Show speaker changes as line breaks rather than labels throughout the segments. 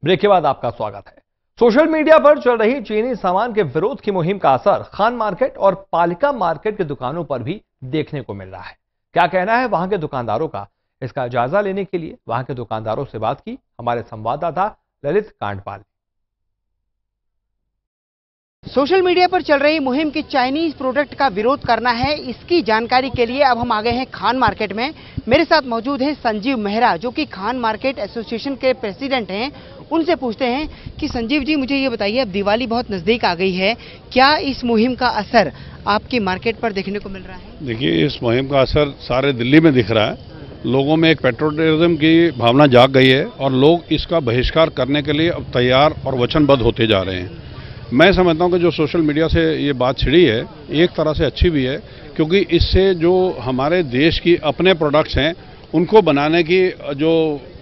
Break के बाद आपका स्वागत है। सोशल मीडिया पर चल रही चीनी सामान के विरोध की मुहिम का असर खान मार्केट और पालिका मार्केट की दुकानों पर भी देखने को मिल रहा है। क्या कहना है वहां के दुकानदारों का, इसका जायजा लेने के लिए वहां के दुकानदारों से बात की हमारे संवाददाता ललित कांडपाल।
सोशल मीडिया पर चल रही मुहिम की चाइनीज प्रोडक्ट का विरोध करना है, इसकी जानकारी के लिए अब हम आ गए हैं खान मार्केट में। मेरे साथ मौजूद हैं संजीव मेहरा, जो कि खान मार्केट एसोसिएशन के प्रेसिडेंट हैं। उनसे पूछते हैं कि संजीव जी, मुझे ये बताइए, अब दिवाली बहुत नजदीक आ गई है, क्या इस मुहिम का असर आपकी मार्केट पर देखने को मिल रहा है?
देखिए, इस मुहिम का असर सारे दिल्ली में दिख रहा है। लोगों में एक पेट्रोटिज्म की भावना जाग गई है और लोग इसका बहिष्कार करने के लिए अब तैयार और वचनबद्ध होते जा रहे हैं। मैं समझता हूं कि जो सोशल मीडिया से ये बात छिड़ी है, एक तरह से अच्छी भी है, क्योंकि इससे जो हमारे देश की अपने प्रोडक्ट्स हैं उनको बनाने की जो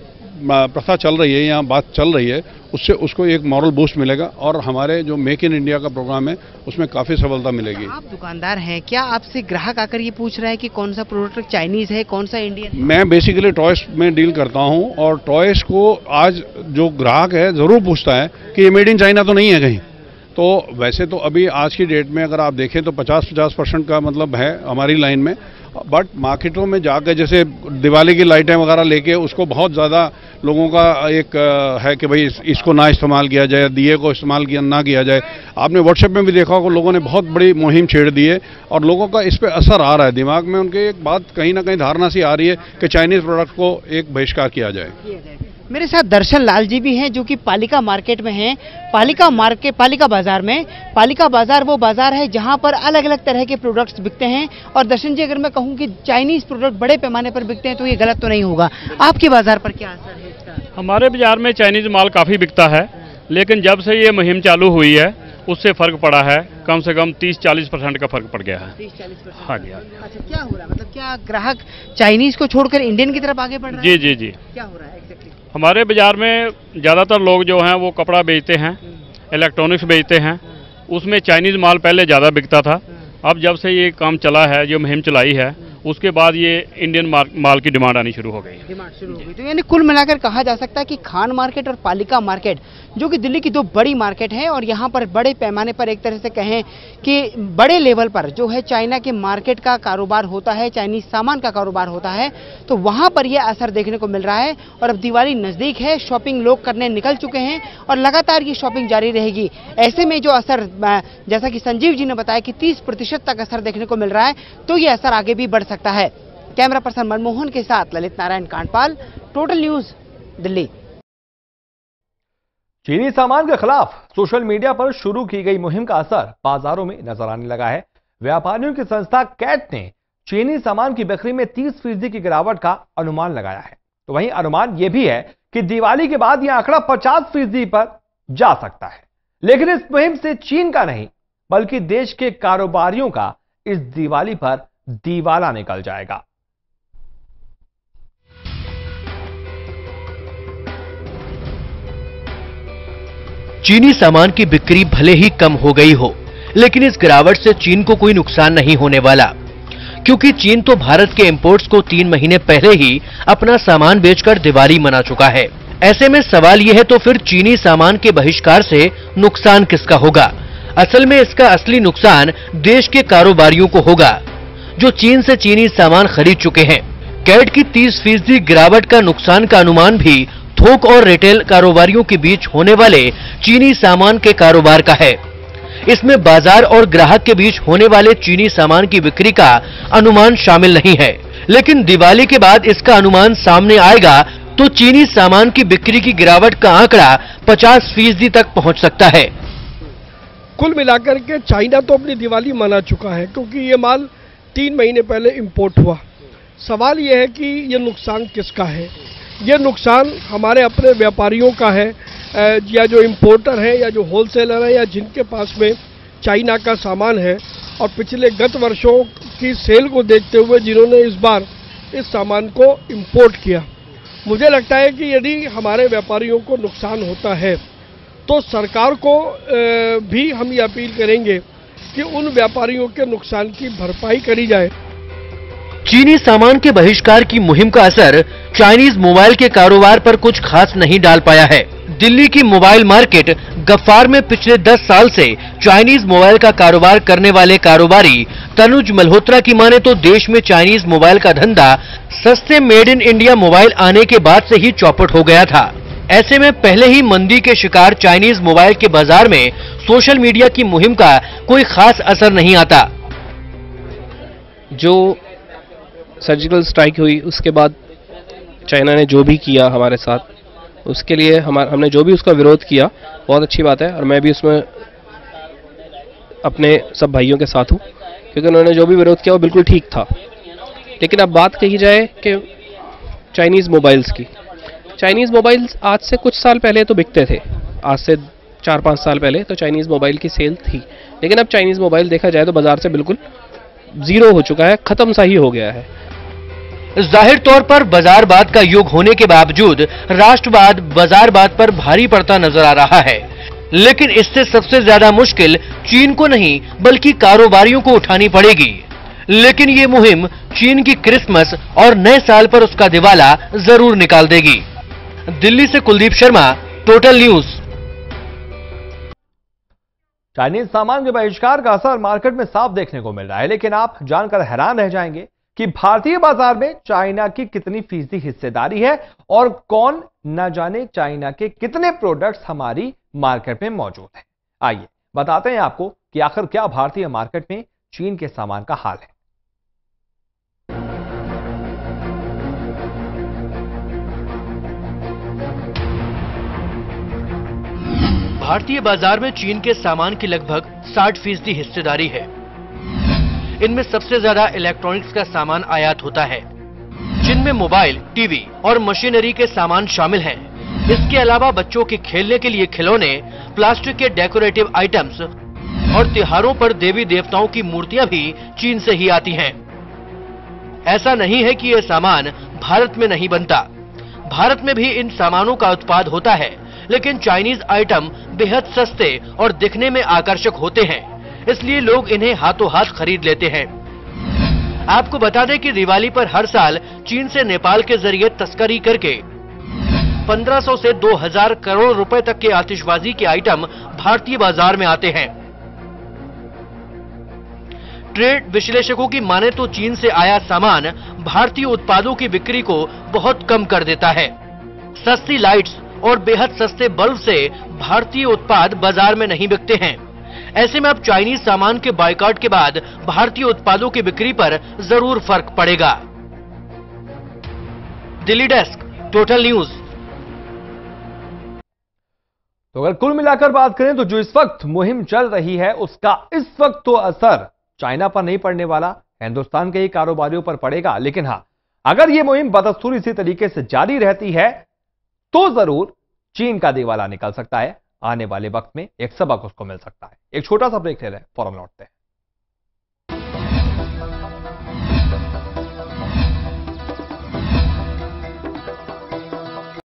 प्रथा चल रही है या बात चल रही है, उससे उसको एक मॉरल बूस्ट मिलेगा और हमारे जो मेक इन इंडिया का प्रोग्राम है उसमें काफ़ी सफलता मिलेगी।
आप दुकानदार हैं, क्या आपसे ग्राहक आकर ये पूछ रहा है कि कौन सा प्रोडक्ट चाइनीज है, कौन सा इंडियन है?
मैं बेसिकली टॉयस में डील करता हूं और टॉयस को आज जो ग्राहक है ज़रूर पूछता है कि ये मेड इन चाइना तो नहीं है कहीं। तो वैसे तो अभी आज की डेट में अगर आप देखें तो 50% का मतलब है हमारी लाइन में, बट मार्केटों में जाकर जैसे दिवाली की लाइटें वगैरह लेके उसको बहुत ज़्यादा लोगों का एक है कि भाई इसको ना इस्तेमाल किया जाए, दिए को इस्तेमाल ना किया जाए। आपने व्हाट्सएप में भी देखा होगा, लोगों ने बहुत बड़ी मुहिम छेड़ दी है और लोगों का इस पर असर आ रहा है। दिमाग में उनके एक बात कहीं ना कहीं धारणा सी आ रही है कि चाइनीज़ प्रोडक्ट को एक बहिष्कार किया जाए।
मेरे साथ दर्शन लाल जी भी हैं, जो कि पालिका मार्केट में हैं। पालिका बाजार में, पालिका बाजार वो बाजार है जहां पर अलग अलग तरह के प्रोडक्ट्स बिकते हैं। और दर्शन जी, अगर मैं कहूं कि चाइनीज प्रोडक्ट बड़े पैमाने पर बिकते हैं तो ये गलत तो नहीं होगा। आपके बाजार पर क्या असर है इसका?
हमारे बाजार में चाइनीज माल काफ़ी बिकता है, लेकिन जब से ये मुहिम चालू हुई है उससे फर्क पड़ा है। कम से कम 30-40% का फर्क पड़ गया है।
30-40%?
हाँ जी।
अच्छा, क्या हो रहा है, मतलब क्या ग्राहक चाइनीज को छोड़कर इंडियन की तरफ आगे बढ़ रहा है?
जी जी जी।
क्या हो रहा है एग्जैक्टली?
हमारे बाजार में ज़्यादातर लोग जो हैं वो कपड़ा बेचते हैं, इलेक्ट्रॉनिक्स बेचते हैं, उसमें चाइनीज़ माल पहले ज़्यादा बिकता था। अब जब से ये काम चला है, जो मुहिम चलाई है, उसके बाद ये इंडियन माल की डिमांड आनी शुरू हो गई।
तो यानी कुल मिलाकर कहा जा सकता है कि खान मार्केट और पालिका मार्केट, जो कि दिल्ली की दो बड़ी मार्केट हैं और यहाँ पर बड़े पैमाने पर, एक तरह से कहें कि बड़े लेवल पर जो है चाइना के मार्केट का कारोबार होता है, चाइनीज सामान का कारोबार होता है, तो वहाँ पर यह असर देखने को मिल रहा है। और अब दिवाली नज़दीक है, शॉपिंग लोग करने निकल चुके हैं और लगातार ये शॉपिंग जारी रहेगी। ऐसे में जो असर, जैसा कि संजीव जी ने बताया कि 30% तक असर देखने को मिल रहा है, तो ये असर आगे भी बढ़ सकता है। कैमरा पर्सन मनमोहन के साथ ललित नारायण कांडपाल, टोटल न्यूज, दिल्ली।
चीनी सामान के खिलाफ सोशल मीडिया पर शुरू की गई मुहिम का असर बाजारों में नजर आने लगा है। व्यापारियों की संस्था कैट ने चीनी सामान की बिक्री में 30% की गिरावट का अनुमान लगाया है। तो वहीं अनुमान यह भी है कि दिवाली के बाद यह आंकड़ा 50% पर जा सकता है। लेकिन इस मुहिम से चीन का नहीं, बल्कि देश के कारोबारियों का इस दिवाली पर दिवाला निकल जाएगा।
चीनी सामान की बिक्री भले ही कम हो गई हो, लेकिन इस गिरावट से चीन को कोई नुकसान नहीं होने वाला, क्योंकि चीन तो भारत के इंपोर्ट्स को 3 महीने पहले ही अपना सामान बेचकर दिवाली मना चुका है। ऐसे में सवाल यह है, तो फिर चीनी सामान के बहिष्कार से नुकसान किसका होगा? असल में इसका असली नुकसान देश के कारोबारियों को होगा, जो चीन से चीनी सामान खरीद चुके हैं। कैट की 30% गिरावट का नुकसान का अनुमान भी थोक और रिटेल कारोबारियों के बीच होने वाले चीनी सामान के कारोबार का है। इसमें बाजार और ग्राहक के बीच होने वाले चीनी सामान की बिक्री का अनुमान शामिल नहीं है, लेकिन दिवाली के बाद इसका अनुमान सामने आएगा तो चीनी सामान की बिक्री की गिरावट का आंकड़ा 50% तक पहुंच सकता है।
कुल मिलाकर के चाइना तो अपनी दिवाली मना चुका है, क्योंकि ये माल 3 महीने पहले इंपोर्ट हुआ। सवाल ये है कि ये नुकसान किसका है? ये नुकसान हमारे अपने व्यापारियों का है, या जो इंपोर्टर है, या जो होलसेलर है, या जिनके पास में चाइना का सामान है और पिछले गत वर्षों की सेल को देखते हुए जिन्होंने इस बार इस सामान को इंपोर्ट किया। मुझे लगता है कि यदि हमारे व्यापारियों को नुकसान होता है तो सरकार को भी हम ये अपील करेंगे कि उन व्यापारियों के नुकसान की भरपाई करी जाए।
चीनी सामान के बहिष्कार की मुहिम का असर चाइनीज मोबाइल के कारोबार पर कुछ खास नहीं डाल पाया है। दिल्ली की मोबाइल मार्केट गफ्फार में पिछले 10 साल से चाइनीज मोबाइल का कारोबार करने वाले कारोबारी तनुज मल्होत्रा की माने तो देश में चाइनीज मोबाइल का धंधा सस्ते मेड इन इंडिया मोबाइल आने के बाद से ही चौपट हो गया था। ऐसे में पहले ही मंदी के शिकार चाइनीज मोबाइल के बाजार में सोशल मीडिया की मुहिम का कोई खास असर नहीं आता।
जो सर्जिकल स्ट्राइक हुई उसके बाद चाइना ने जो भी किया हमारे साथ, उसके लिए हमने जो भी उसका विरोध किया बहुत अच्छी बात है, और मैं भी उसमें अपने सब भाइयों के साथ हूँ, क्योंकि उन्होंने जो भी विरोध किया वो बिल्कुल ठीक था। लेकिन अब बात कही जाए कि चाइनीज़ मोबाइल्स की, चाइनीज़ मोबाइल्स आज से कुछ साल पहले तो बिकते थे, आज से 4-5 साल पहले तो चाइनीज़ मोबाइल की सेल थी, लेकिन अब चाइनीज़ मोबाइल देखा जाए तो बाजार से बिल्कुल जीरो हो चुका है, खत्म सा ही हो गया है।
जाहिर तौर पर बाजारवाद का युग होने के बावजूद राष्ट्रवाद बाजारवाद पर भारी पड़ता नजर आ रहा है, लेकिन इससे सबसे ज्यादा मुश्किल चीन को नहीं बल्कि कारोबारियों को उठानी पड़ेगी। लेकिन ये मुहिम चीन की क्रिसमस और नए साल पर उसका दिवाला जरूर निकाल देगी। दिल्ली से Kuldeep Sharma, total news.
Chinese सामान के बहिष्कार का असर मार्केट में साफ देखने को मिल रहा है, लेकिन आप जानकर हैरान रह जाएंगे कि भारतीय बाजार में चाइना की कितनी फीसदी हिस्सेदारी है और कौन न जाने चाइना के कितने प्रोडक्ट्स हमारी मार्केट में मौजूद हैं। आइए बताते हैं आपको कि आखिर क्या भारतीय मार्केट में चीन के सामान का हाल है।
भारतीय बाजार में चीन के सामान की लगभग 60% हिस्सेदारी है। इनमें सबसे ज्यादा इलेक्ट्रॉनिक्स का सामान आयात होता है, जिनमें मोबाइल, टीवी और मशीनरी के सामान शामिल हैं। इसके अलावा बच्चों के खेलने के लिए खिलौने, प्लास्टिक के डेकोरेटिव आइटम्स और त्योहारों पर देवी देवताओं की मूर्तियां भी चीन से ही आती हैं। ऐसा नहीं है कि यह सामान भारत में नहीं बनता, भारत में भी इन सामानों का उत्पाद होता है, लेकिन चाइनीज आइटम बेहद सस्ते और दिखने में आकर्षक होते हैं, इसलिए लोग इन्हें हाथों हाथ खरीद लेते हैं। आपको बता दें कि दिवाली पर हर साल चीन से नेपाल के जरिए तस्करी करके 1500 से 2000 करोड़ रुपए तक के आतिशबाजी के आइटम भारतीय बाजार में आते हैं। ट्रेड विश्लेषकों की माने तो चीन से आया सामान भारतीय उत्पादों की बिक्री को बहुत कम कर देता है। सस्ती लाइट्स और बेहद सस्ते बल्ब से भारतीय उत्पाद बाजार में नहीं बिकते हैं। ऐसे में अब चाइनीज सामान के बायकॉट के बाद भारतीय उत्पादों की बिक्री पर जरूर फर्क पड़ेगा। Delhi desk, total news.
तो अगर कुल मिलाकर बात करें तो जो इस वक्त मुहिम चल रही है उसका इस वक्त तो असर चाइना पर नहीं पड़ने वाला, हिंदुस्तान के ही कारोबारियों पर पड़ेगा। लेकिन हां, अगर यह मुहिम बदस्तूर इसी तरीके से जारी रहती है तो जरूर चीन का दिवाला निकल सकता है। आने वाले वक्त में एक सबक उसको मिल सकता है। एक छोटा सा ब्रेक ले रहे हैं, फौरन लौटते हैं।